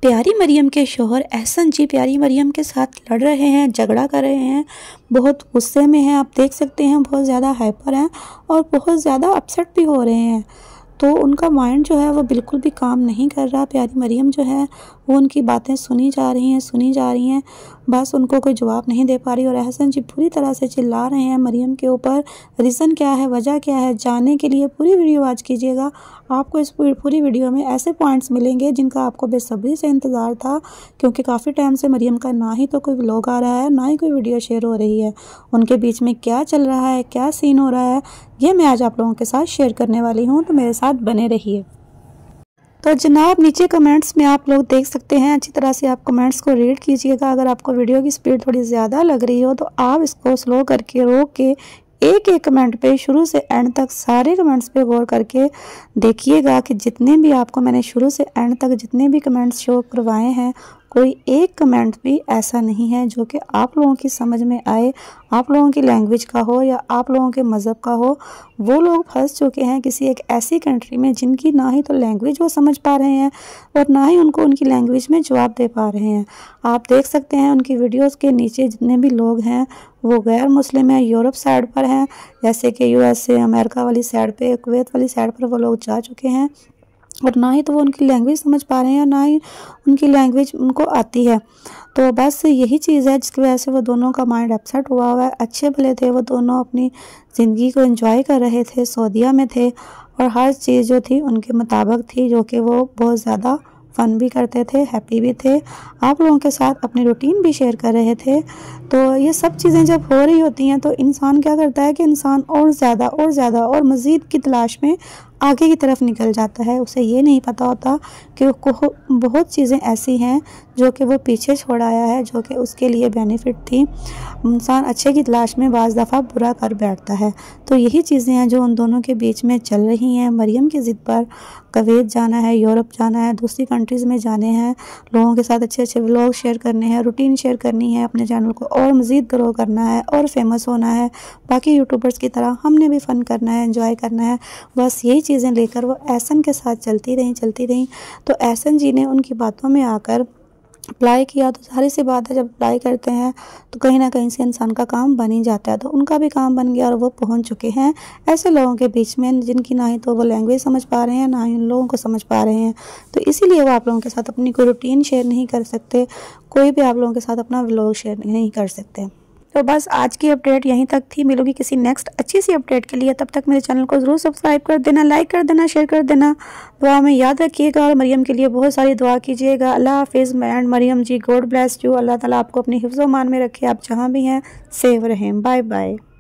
प्यारी मरियम के शौहर एहसन जी प्यारी मरियम के साथ लड़ रहे हैं, झगड़ा कर रहे हैं, बहुत गुस्से में हैं। आप देख सकते हैं बहुत ज़्यादा हाइपर हैं और बहुत ज़्यादा अपसेट भी हो रहे हैं। तो उनका माइंड जो है वो बिल्कुल भी काम नहीं कर रहा। प्यारी मरियम जो है वो उनकी बातें सुनी जा रही हैं, बस उनको कोई जवाब नहीं दे पा रही। और एहसन जी पूरी तरह से चिल्ला रहे हैं मरियम के ऊपर। रीज़न क्या है, वजह क्या है, जानने के लिए पूरी वीडियो वॉच कीजिएगा। आपको इस पूरी वीडियो में ऐसे पॉइंट्स मिलेंगे जिनका आपको बेसब्री से इंतज़ार था, क्योंकि काफ़ी टाइम से मरियम का ना ही तो कोई व्लॉग आ रहा है, ना ही कोई वीडियो शेयर हो रही है। उनके बीच में क्या चल रहा है, क्या सीन हो रहा है, ये मैं आज आप लोगों के साथ शेयर करने वाली हूँ, तो मेरे साथ बने रहिए। तो जनाब नीचे कमेंट्स में आप लोग देख सकते हैं, अच्छी तरह से आप कमेंट्स को रीड कीजिएगा। अगर आपको वीडियो की स्पीड थोड़ी ज़्यादा लग रही हो तो आप इसको स्लो करके रोक के एक एक कमेंट पे शुरू से एंड तक सारे कमेंट्स पे गौर करके देखिएगा कि जितने भी आपको मैंने शुरू से एंड तक जितने भी कमेंट्स शो करवाए हैं, कोई एक कमेंट भी ऐसा नहीं है जो कि आप लोगों की समझ में आए, आप लोगों की लैंग्वेज का हो या आप लोगों के मज़हब का हो। वो लोग फंस चुके हैं किसी एक ऐसी कंट्री में जिनकी ना ही तो लैंग्वेज वो समझ पा रहे हैं और ना ही उनको उनकी लैंग्वेज में जवाब दे पा रहे हैं। आप देख सकते हैं उनकी वीडियोस के नीचे जितने भी लोग हैं वो गैर मुस्लिम हैं, यूरोप साइड पर हैं, जैसे कि यूएसए, अमेरिका वाली साइड पे, कुवैत वाली साइड पर वो लोग जा चुके हैं। और ना ही तो वो उनकी लैंग्वेज समझ पा रहे हैं, ना ही उनकी लैंग्वेज उनको आती है। तो बस यही चीज़ है जिसकी वजह से वो दोनों का माइंड अपसेट हुआ है। अच्छे भले थे, वो दोनों अपनी ज़िंदगी को एंजॉय कर रहे थे, सऊदीया में थे और हर चीज़ जो थी उनके मुताबिक थी, जो कि वो बहुत ज़्यादा फ़न भी करते थे, हैप्पी भी थे, आप लोगों के साथ अपनी रूटीन भी शेयर कर रहे थे। तो ये सब चीज़ें जब हो रही होती हैं तो इंसान क्या करता है कि इंसान और ज़्यादा और मज़ीद की तलाश में आगे की तरफ निकल जाता है। उसे ये नहीं पता होता कि बहुत चीज़ें ऐसी हैं जो कि वो पीछे छोड़ आया है, जो कि उसके लिए बेनिफिट थी। इंसान अच्छे की तलाश में बाज़ दफ़ा बुरा कर बैठता है। तो यही चीज़ें हैं जो उन दोनों के बीच में चल रही हैं। मरियम की ज़िद पर कुवैत जाना है, यूरोप जाना है, दूसरी कंट्रीज़ में जाने हैं, लोगों के साथ अच्छे व्लॉग शेयर करने हैं, रूटीन शेयर करनी है, अपने चैनल को और मज़ीद ग्रो करना है और फेमस होना है। बाकी यूट्यूबर्स की तरह हमने भी फ़न करना है, एंजॉय करना है। बस यही चीज़ें लेकर वो एहसन के साथ चलती रहीं। तो एहसन जी ने उनकी बातों में आकर अप्लाई किया। तो सारी सी बात है, जब अप्लाई करते हैं तो कहीं ना कहीं से इंसान का काम बन ही जाता है। तो उनका भी काम बन गया और वो पहुंच चुके हैं ऐसे लोगों के बीच में जिनकी ना ही तो वो लैंग्वेज समझ पा रहे हैं, ना ही उन लोगों को समझ पा रहे हैं। तो इसीलिए वो आप लोगों के साथ अपनी कोई रूटीन शेयर नहीं कर सकते, कोई भी आप लोगों के साथ अपना व्लॉग शेयर नहीं कर सकते। तो बस आज की अपडेट यहीं तक थी। मिलूंगी किसी नेक्स्ट अच्छी सी अपडेट के लिए। तब तक मेरे चैनल को ज़रूर सब्सक्राइब कर देना, लाइक कर देना, शेयर कर देना, दुआ में याद रखिएगा और मरियम के लिए बहुत सारी दुआ कीजिएगा। अल्लाह हाफिज़ and Mariam ji, God bless you. अल्लाह ताला आपको अपनी हिफ्ज़-ओ-मान में रखे, आप जहाँ भी हैं सेफ रहें। Bye bye.